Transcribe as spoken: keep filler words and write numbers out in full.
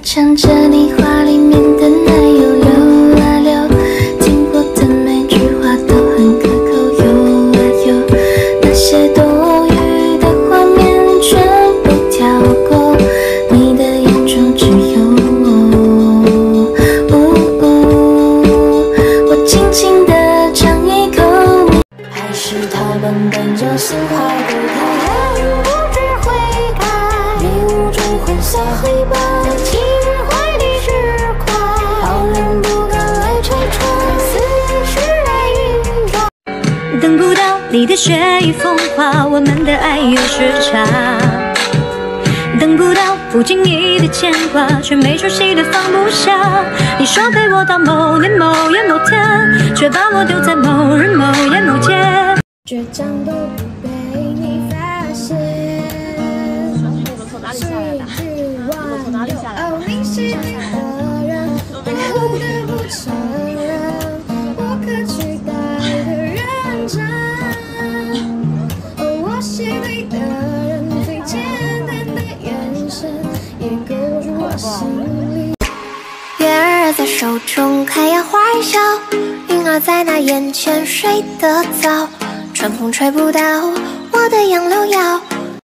唱着你话里面的奶油溜啊溜，听过的每句话都很可口哟啊哟，那些多余的画面全部跳过，你的眼中只有我。呜呜，我轻轻地尝一口，还是他们本就心怀不开，不知悔改，迷雾中混淆黑白。 等不到你的雪雨风花，我们的爱有时差。等不到不经意的牵挂，却没出息的放不下。你说陪我到某年某月某天，却把我丢在某日某夜某街。 倔强都不被你发现。是一句挽留，哦，你是你的人，不得不承认，不可取代的认真。哦，我是对的人，最简单的眼神也勾住我心里。月儿在手中开呀花儿笑，云儿在那眼前睡得早，春风吹不到我的杨柳腰。